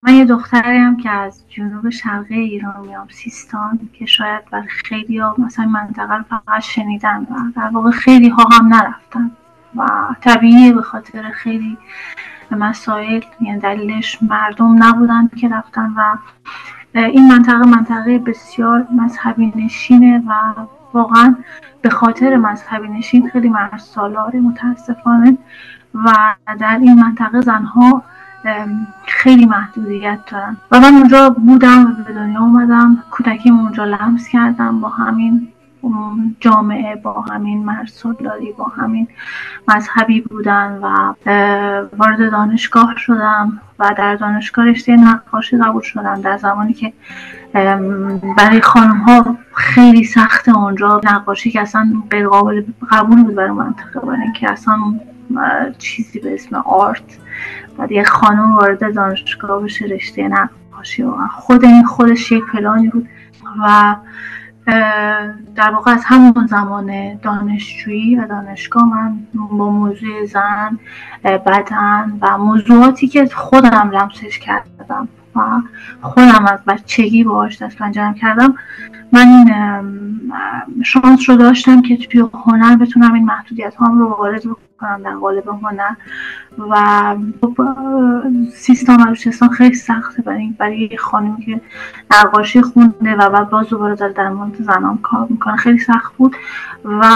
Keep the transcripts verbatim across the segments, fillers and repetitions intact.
من یه دختریم که از جنوب شرقی ایران میام، سیستان، که شاید برای خیلی ها مثلا منطقه رو فقط شنیدن و در واقع خیلی ها هم نرفتن و طبیعیه به خاطر خیلی مسائل، یعنی دلیلش مردم نبودن که رفتن و این منطقه منطقه بسیار مذهبی نشینه و واقعا به خاطر مذهبی نشین خیلی مرد سالاره متاسفانه و در این منطقه زنها خیلی محدودیت دارن و من اونجا بودم و به دنیا اومدم، کودکیم اونجا لمس کردم با همین جامعه، با همین مرد سالاری، با همین مذهبی بودن و وارد دانشگاه شدم و در دانشگاه رشته نقاشی قبول شدم در زمانی که برای خانم ها خیلی سخته اونجا نقاشی که اصلا غیر قابل قبول بود برای منطقه، برای اینکه اصلا چیزی به اسم آرت بعد یه خانم وارد دانشگاه بشه رشته نقاشی و خود این خودش یک پلانی بود و در واقع از همون زمان دانشجویی و دانشگاه من با موضوع زن، بدن و موضوعاتی که خودم لمسش کردم و خودم از بچگی باهاش دست پنجه‌ام کردم، من این شانس رو داشتم که توی هنر بتونم این محدودیت هام رو وارد بکنم در قالب هنر و سیستان و بلوچستان خیلی سخته برای برای یه خانمی که نقاشی خونده و بعد باز دوباره داره در مورد زنان کار میکنه خیلی سخت بود و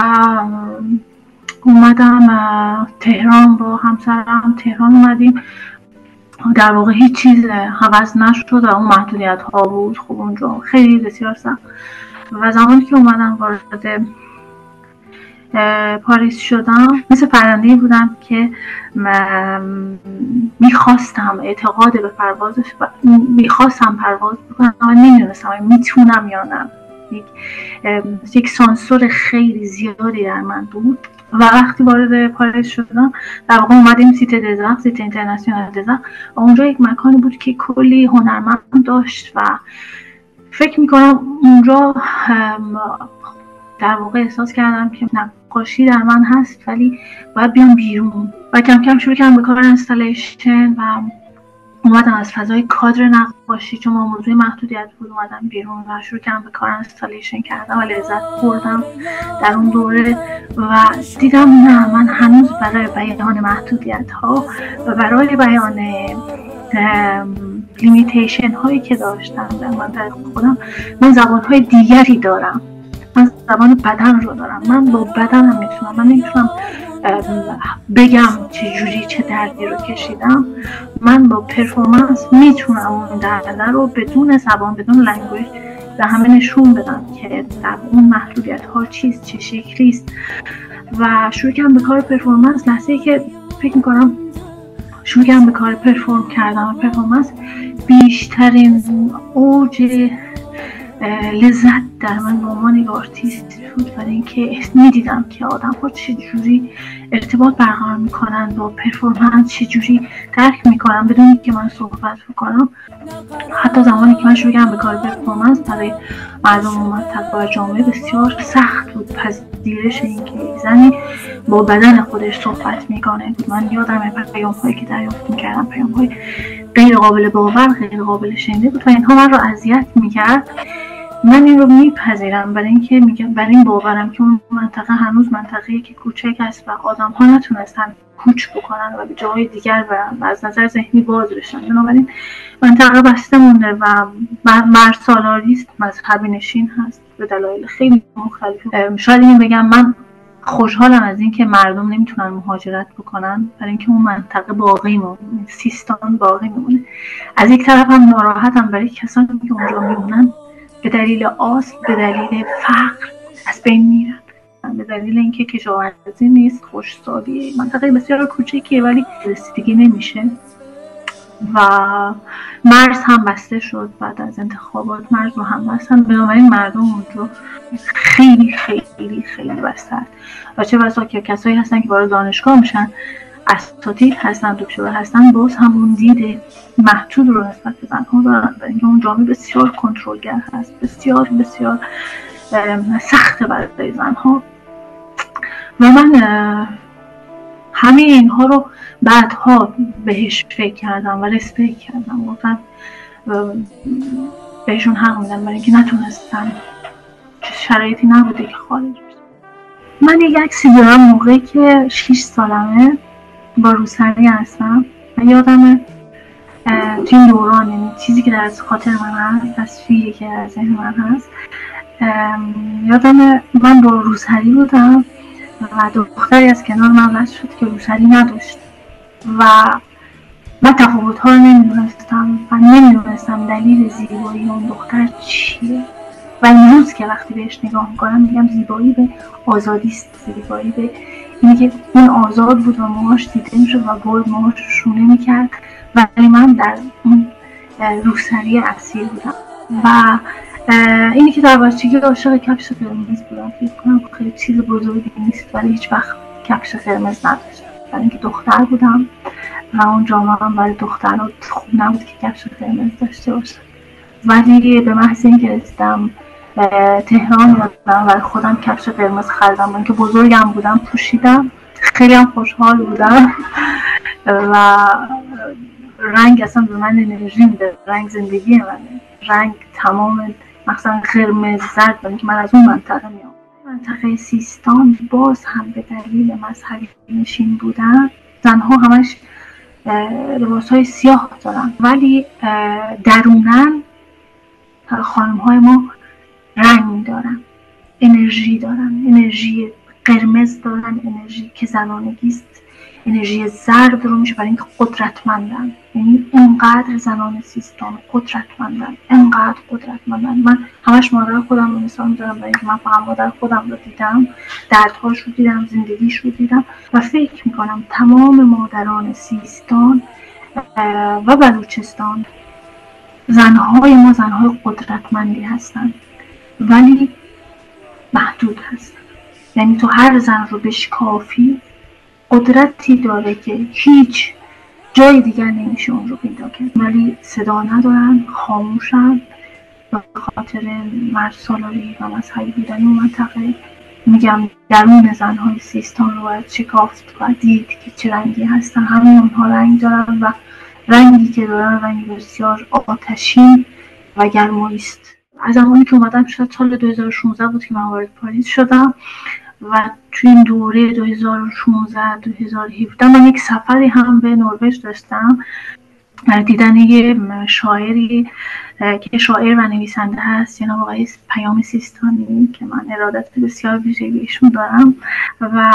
اومدم تهران، با همسرم تهران اومدیم. در واقع هیچ چیز عوض نشد و اون محدودیت ها بود. خب اونجا خیلی بسیار سخت و زمانی که اومدم وارد پاریس شدم مثل پرنده‌ای بودم که میخواستم اعتقاد به پروازش میخواستم پرواز بکنم و نمیدونستم میتونم یا نه. یک, یک سانسور خیلی زیادی در من بود و وقتی وارد پاریس شدم در واقع اومدیم سیت دزاق، سیت اینترنشنال دزاق و اونجا یک مکانی بود که کلی هنرمند داشت و فکر میکنم اونجا در واقع احساس کردم که نقاشی در من هست ولی باید بیام بیرون و کم کم شروع کردم به کار اینستالیشن و اومدم از فضای کادر نقاشی، چون ما موضوع محدودیت بود، اومدم بیرون و شروع کردم به کار اینستالیشن کردم و لذت بردم در اون دوره و دیدم نه، من هنوز برای بیان محدودیت ها و برای بیان لیمیتیشن هایی که داشتم در منطقه خودم من زبان های دیگری دارم. من زبان بدن رو دارم، من با بدنم میتونم، من نمیتونم بگم چه جوری چه دردی رو کشیدم، من با پرفورمنس میتونم اون درد رو بدون زبان بدون لنگویج به همه نشون بدم که در اون محدودیت ها چیست، چه شکلیست و شروع کردم به کار پرفورمنس. لحظه‌ای که فکر میکنم شروع کردم به کار پرفورم کردم و پرفورمنس بیشترین اوج لذت در من به عنوان یک آرتیست بود، برای اینکه میدیدم که آدم ها چجوری ارتباط برقرار میکنن با پرفورمنس، چجوری درک میکنن بدون اینکه من صحبت بکنم. حتی زمانی که من شروع کردم به کار پرفورمنس برای مردم منطقه و جامعه بسیار سخت بود پذیرش اینکه زنی با بدن خودش صحبت میکنه. من یادم پیام هایی که دریافت میکردم پیام های غیر قابل باور، غیر قابل شنیده بود و اینها من رو اذیت میکرد. من این رو میپذیرم برای اینکه میگم برای این باورم که اون منطقه هنوز منطقه‌ای که کوچک است و آدم ها نتونستن کوچ بکنن و به جای دیگر برن و از نظر ذهنی باز بشن. بنابراین منطقه بسته مونده و مرد سالاری است، مذهبی نشین هست به دلایل خیلی مختلفی. شاید این بگم من خوشحالم از اینکه مردم نمیتونن مهاجرت بکنن برای اینکه اون منطقه باقی مونه، سیستان باقی میمونه. از یک طرف هم ناراحتم برای کسانی که اونجا میمونن به دلیل آسل، به دلیل فقر از بین میرن، به دلیل اینکه کشاورزی نیست، خشکسالی، منطقه بسیار کوچیکیه ولی رسیدگی نمیشه و مرز هم بسته شد بعد از انتخابات، مرز رو هم بستن. بنابراین مردم اونجا خیلی خیلی خیلی بسته هست و چه بسا که کسایی هستن که وارد دانشگاه میشن، اساتید هستن، دکترا هستن، باز همون دید محدود رو نسبت به زنها دارن و اینکه اون جامعه بسیار کنترلگر هست، بسیار بسیار سخته برای زنها و من همه اینها رو بعدها بهش فکر کردم و رسپکت کردم، گفتم بهشون حق میدم برای اینکه نتونستم، شرایطی نبوده که خارج بشم. من یک عکسی دارم موقعی که شش سالمه با روسری هستم و یادمه توی این دوران، یعنی چیزی که در خاطر من هست، تصویری که در ذهن من هست، یادمه من با روسری بودم و دختری از کنار من رد شد که روسری نداشت و من تفاوت ها رو نمیدونستم و نمیدونستم دلیل زیبایی اون دختر چیه و امروز که وقتی بهش نگاه میکنم میگم زیبایی به آزادی است، زیبایی به اینه که اون آزاد بود و موهاش دیده میشد و برد موهاش رو شونه میکرد، ولی من در اون روسری اصیل بودم. و اینی که در بچگی عاشق کفش قرمز بودم، فکر کنم خیلی چیز بزرگی نیست ولی هیچ وقت کفش قرمز نداشتم، برای اینکه دختر بودم و اون جامعه هم برای دخترها خوب نبود که کفش قرمز داشته باشه. ولی به محض اینکه رسیدم تهران بودم و خودم کفش قرمز خریدم، من که بزرگم بودم پوشیدم، خیلی هم خوشحال بودم و رنگ اصلا به من انرژی میده، رنگ زندگی منه، رنگ تمام مثلا قرمز زرد، برای اینکه من از اون منطقه میام. منطقه سیستان باز هم به دلیل مذهبی نشین بودن زنها همش لباسهای سیاه دارن، ولی درونن خانم‌های ما رنگ دارن، انرژی دارن، انرژی قرمز دارن، انرژی که زنانگیست، انرژی زرد رو میشه برای اینکه قدرتمندن. یعنی اینقدر زنان سیستان قدرتمندن، اینقدر قدرتمندن. من همش مادر خودم رو مثال میذارم برای اینکه من فقط مادر خودم رو دیدم، دردهاش رو دیدم، زندگیش رو دیدم و فکر میکنم تمام مادران سیستان و بلوچستان، زنهای ما زنهای قدرتمندی هستن ولی محدود هستن. یعنی تو هر زن رو بشکافی قدرتی داره که هیچ جای دیگر نمیشه اون رو پیدا کرد، ولی صدا ندارن، خاموشن به خاطر مرد سالاری و مذهبی بودن اون منطقه. میگم درون زنهای سیستان رو باید شکافت و دید که چه رنگی هستن. همین اونها رنگ دارن و رنگی که دارن رنگی بسیار آتشین و گرمایی است. از زمانی که اومدم شاید سال دو هزار و شانزده بود که من وارد پاریس شدم و توی این دوره دو هزار و شانزده دو هزار و هفده من یک سفری هم به نروژ داشتم، دیدن یه شاعری که شاعر و نویسنده هست، جناب آقای پیام سیستانی که من ارادت بسیار ویژه‌ای بهشون دارم و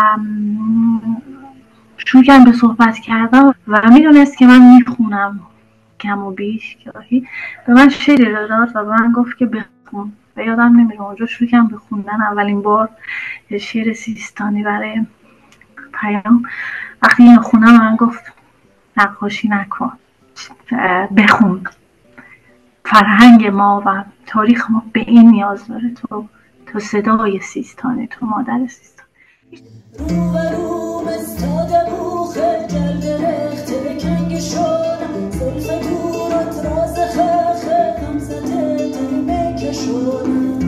شروع کردم به صحبت کردم و میدونست که من میخونم کم و بیش گاهی، به من شعری رو داد و به من گفت که بخون و یادم نمیره اونجا شروع کردم به خوندن اولین بار شعر سیستانی برای پیام. وقتی اینو خوندم من گفت نقاشی نکن، بخون، فرهنگ ما و تاریخ ما به این نیاز داره، تو تو صدای سیستانی، تو مادر سیستان. رو و رو مستاد بوخه گل درخته کنگ شدم زلف دورت راز خخه غمزته دل مکشونم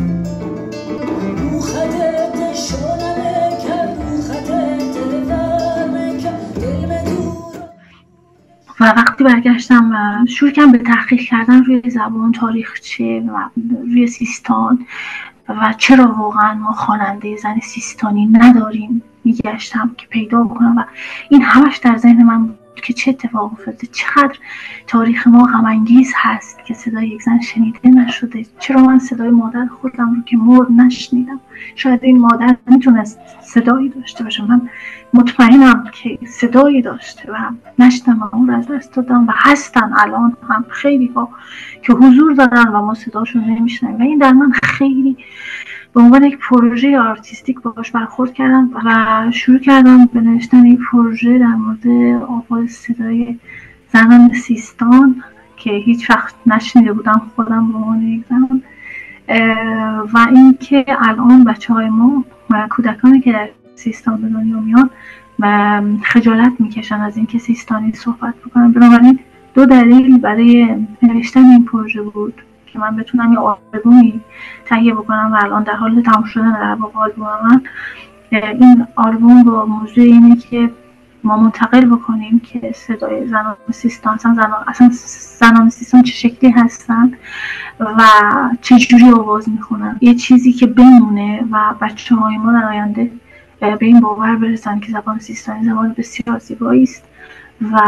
بوخته دشونم که بوخته دل ورمه که دل مدور. و وقتی برگشتم شروع کردم به تحقیق کردن روی زبان تاریخچه و روی سیستان و چرا واقعا ما خواننده زن سیستانی نداریم، میگشتم که پیدا بکنم و این همش در ذهن من بود که چه اتفاق افتاده، چقدر تاریخ ما غم‌انگیز هست که صدای یک زن شنیده نشده. چرا من صدای مادر خودم رو که مرد نشنیدم؟ شاید این مادر میتونست صدایی داشته باشه، من مطمئنم که صدایی داشته و نشدم و اون رو از دست دادم و هستن الان هم خیلی ها که حضور دارن و ما صداشون نمیشنیم و این در من خیلی به عنوان یک پروژه آرتیستیک باش برخورد کردم و شروع کردم به نوشتن یک پروژه در مورد آواز صدای زنان سیستان که هیچ وقت نشنیده بودم خودم به عنوان یک زن و اینکه الان بچه‌های ما و کودکانی که در سیستان به دنیا میان و خجالت میکشن از اینکه سیستانی صحبت بکنن. بنابراین دو دلیل برای نوشتن این پروژه بود که من بتونم یه آلبومی تهیه بکنم و الان در حال تمام شدن در واقع آلبوم من. این آلبوم با موضوع اینه که ما منتقل بکنیم که صدای زنان سیستان اصلا زنان, اصلا زنان سیستان چه شکلی هستن و چه جوری آواز میخونن، یه چیزی که بمونه و بچه های ما در آینده به این باور برسن که زبان سیستانی زبان بسیار زیبایی است و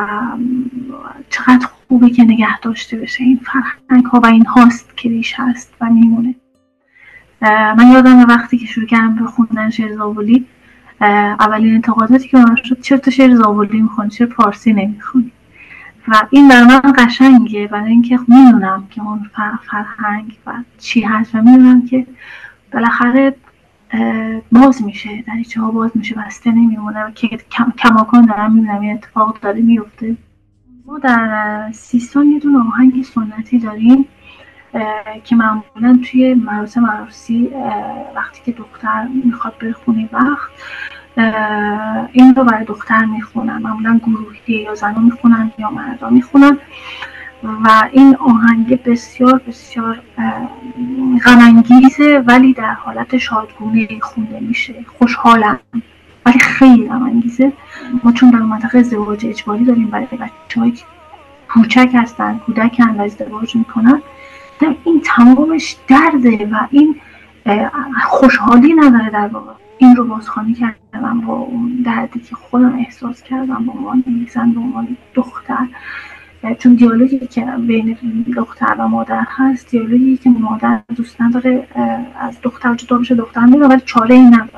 چقدر خوبه که نگه داشته بشه این فرهنگ ها و این هاست که ریش هست و میمونه. من یادم وقتی که شروع کردم به خوندن شعر زاولی، اولین انتقاداتی که من شد چرا تو شعر زاولی میخونی، چرا پارسی نمیخونی؟ و این برای من قشنگه، برای اینکه میدونم که اون فرهنگ و چی هست و میدونم که بالاخره باز میشه، دریچه ها باز میشه، بسته نمیمونه و که کم کماکان دارم میبینم این اتفاق داره میفته. ما در سیستان یه دونه آهنگ سنتی داریم که معمولا توی مراسم عروسی وقتی که دختر میخواد بره خونه وقت این رو برای دختر میخونن، معمولا گروهی یا زنها میخونن یا مردا میخونن و این آهنگ بسیار بسیار غم انگیزه ولی در حالت شادگونه خونده میشه، خوشحالم ولی خیلی غم انگیزه. ما چون در منطقه ازدواج اجباری داریم برای بچه‌هایی که کوچک هستن، کودکن و ازدواج میکنن، این تمامش درده و این خوشحالی نداره در واقع. این رو بازخوانی کردم با اون دردی که خودم احساس کردم با عنوان زن، به عنوان دختر، چون دیالوگی که بین دختر و مادر هست دیالوگی که مادر دوست نداره از دختر جدا بشه، دختر میره ولی چاره ای نداره.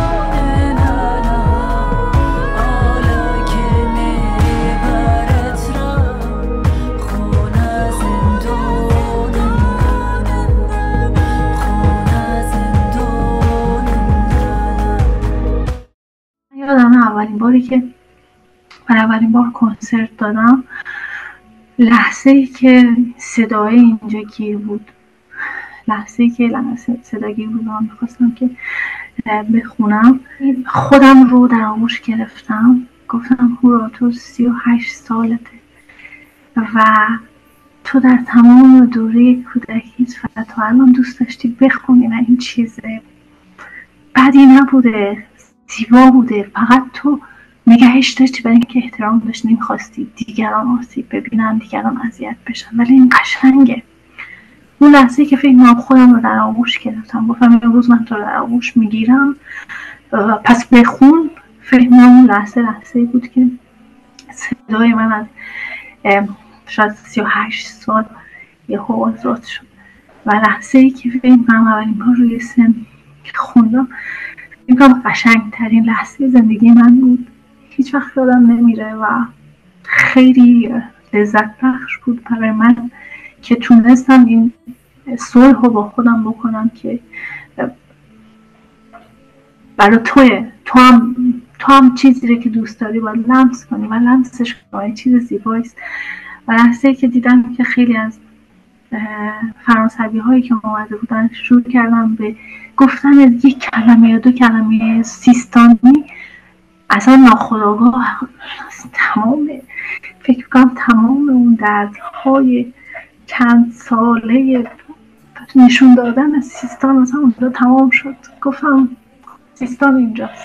یادم اولین باری که برای اولین بار کنسرت دادم، لحظه‌ای که صدای اینجا گیر بود، لحظه‌ای که صدا گیر بود و میخواستم که بخونم، خودم رو در آغوش گرفتم، گفتم هورا تو سی و هشت سالته و تو در تمام دوره کودکیت و تا الان دوست داشتی بخونی و این چیزه بدی نبوده، زیبا بوده، فقط تو نگهش داشتی برای اینکه احترام داشتی، نمیخواستی دیگران آسیب ببینن، دیگران اذیت بشن، ولی این قشنگه. اون لحظه که فکر کنم خودم رو در آغوش گرفتم، گفتم امروز من تو رو در آغوش میگیرم پس بخون. فکر کنم اون لحظه لحظه بود که صدای من از شاید سی و هشت سال یهو آزاد شد و لحظه ای که فکر کنم اولین بار روی سن خوندم فکر کنم قشنگ ترین لحظه زندگی من بود، هیچ وقت یادم نمیره و خیلی لذت بخش بود برای من که تونستم این صلح رو با خودم بکنم که برای توی تو هم تو هم چیزی رو که دوست داری باید لمس کنی و لمسش کنی، چیز زیبایی است. و لحظه‌ای که دیدم که خیلی از فرانسوی هایی که اومده بودن شروع کردم به گفتن یک کلمه یا دو کلمه سیستانی، اصلا ناخودآگاه تمام فکر کنم تمام اون دردهای چند ساله نشون دادن از سیستان مثلا اونجا تمام شد. گفتم سیستان اینجاست.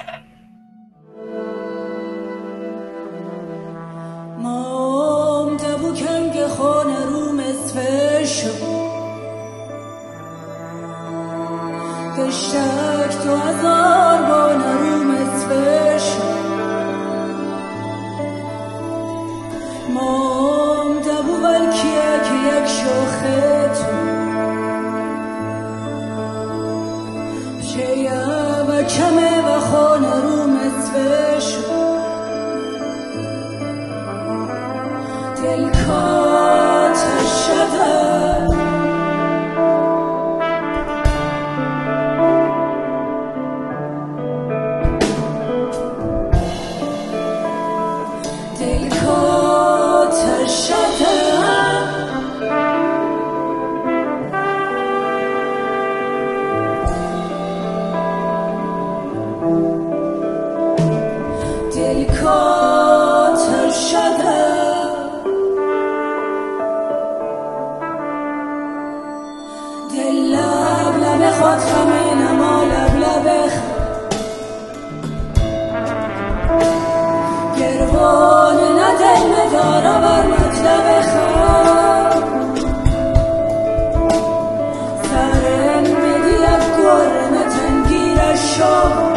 مام دبو کنگ خانه روم اسفشو گشتک تو هزار بانه روم اسفشو مام دبو ولکیه که یک شاخه تو شیه و کمه و خانه روم اسفشو دلکات شده دلکات شده برابر مطلب خم سر مدیت گرمتن گیرش شد